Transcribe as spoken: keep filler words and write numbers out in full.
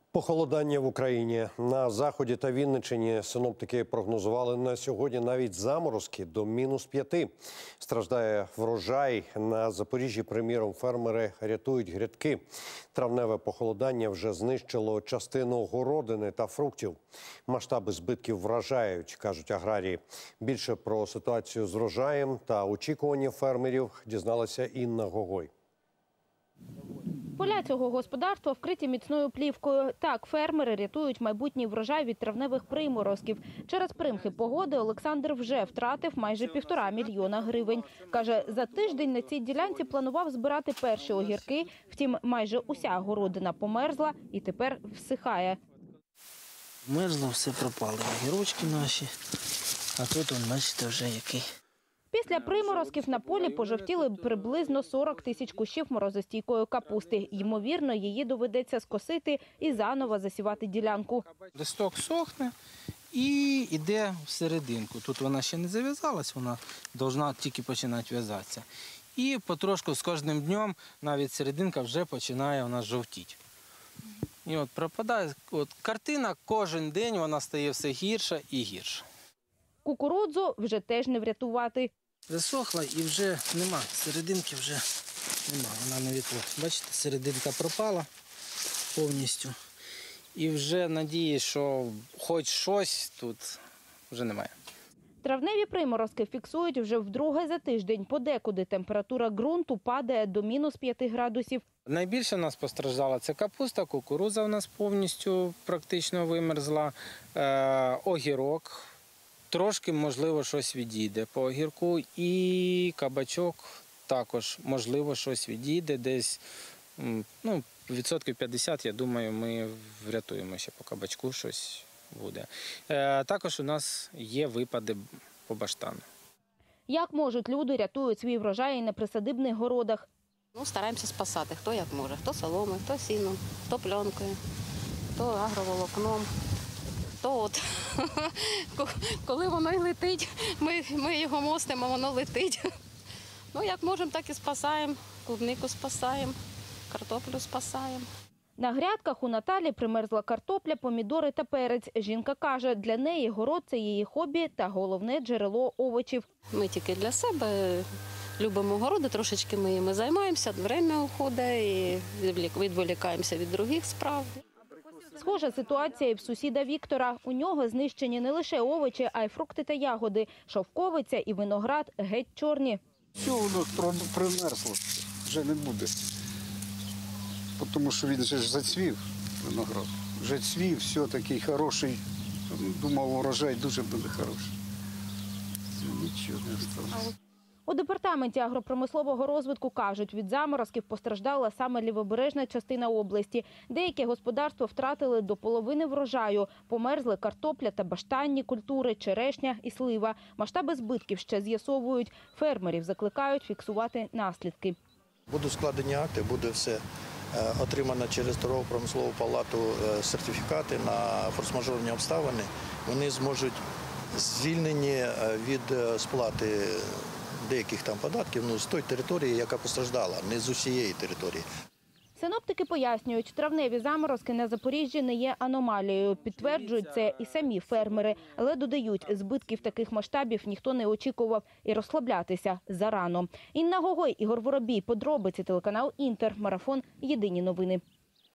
Похолодання в Україні. На Заході та Вінниччині синоптики прогнозували на сьогодні навіть заморозки до мінус п'яти. Страждає врожай. На Запоріжжі, приміром, фермери рятують грядки. Травневе похолодання вже знищило частину городини та фруктів. Масштаби збитків вражають, кажуть аграрії. Більше про ситуацію з врожаєм та очікування фермерів дізналася Інна Гогой. Поля цього господарства вкриті міцною плівкою. Так, фермери рятують майбутній врожай від травневих приморозків. Через примхи погоди Олександр вже втратив майже півтора мільйона гривень. Каже, за тиждень на цій ділянці планував збирати перші огірки. Втім, майже уся городина померзла і тепер всихає. Мерзло, все пропало. Огірочки наші, а тут, он, бачите, вже який. Після приморозків на полі пожовтіли приблизно сорок тисяч кущів морозостійкої капусти. Ймовірно, її доведеться скосити і заново засівати ділянку. Листок сохне і йде всерединку. Тут вона ще не зав'язалась, вона повинна тільки починати в'язатися. І потрошку з кожним днем навіть серединка вже починає у нас жовтіти. І от пропадає, от картина кожен день вона стає все гірша і гірша. Кукурудзу вже теж не врятувати. Засохла і вже нема, серединки вже нема, вона навіть, от, бачите, серединка пропала повністю. І вже надіюсь, що хоч щось тут вже немає. Травневі приморозки фіксують вже вдруге за тиждень. Подекуди температура ґрунту падає до мінус п'яти градусів. Найбільше у нас постраждала це капуста, кукурудза у нас повністю практично вимерзла, е, огірок. Трошки, можливо, щось відійде по огірку, і кабачок також, можливо, щось відійде. Десь ну, відсотків п'ятдесят, я думаю, ми врятуємо ще по кабачку, щось буде. Е, також у нас є випади по баштану. Як можуть, люди рятують свій врожай на присадибних городах. Ну, стараємося спасати, хто як може. Хто соломою, хто сіном, хто пленкою, хто агроволокном. То от, коли воно й летить, ми, ми його мостимо, воно летить. Ну, як можемо, так і спасаємо. Клубнику спасаємо, картоплю спасаємо. На грядках у Наталі примерзла картопля, помідори та перець. Жінка каже, для неї город – це її хобі та головне джерело овочів. Ми тільки для себе любимо городи, трошечки ми їми займаємося, время уходить і відволікаємося від других справ. Схожа ситуація і в сусіда Віктора. У нього знищені не лише овочі, а й фрукти та ягоди. Шовковиця і виноград геть чорні. Все воно примерзло, вже не буде. Тому що він вже ж зацвів, виноград. Вже цвів, все такий хороший. Думав, урожай дуже буде хороший. Нічого не залишилося. У департаменті агропромислового розвитку кажуть, від заморозків постраждала саме лівобережна частина області. Деякі господарства втратили до половини врожаю. Померзли картопля та баштанні культури, черешня і слива. Масштаби збитків ще з'ясовують. Фермерів закликають фіксувати наслідки. Будуть складені акти, буде все отримано через торгово-промислову палату сертифікати на форс-мажорні обставини. Вони зможуть звільнені від сплати деяких там податків, ну, з тої території, яка постраждала, не з усієї території. Синоптики пояснюють, травневі заморозки на Запоріжжі не є аномалією. Підтверджують це і самі фермери. Але додають, збитків таких масштабів ніхто не очікував і розслаблятися зарано. Інна Гогой, Ігор Воробій, подробиці, телеканал Інтер, марафон, єдині новини.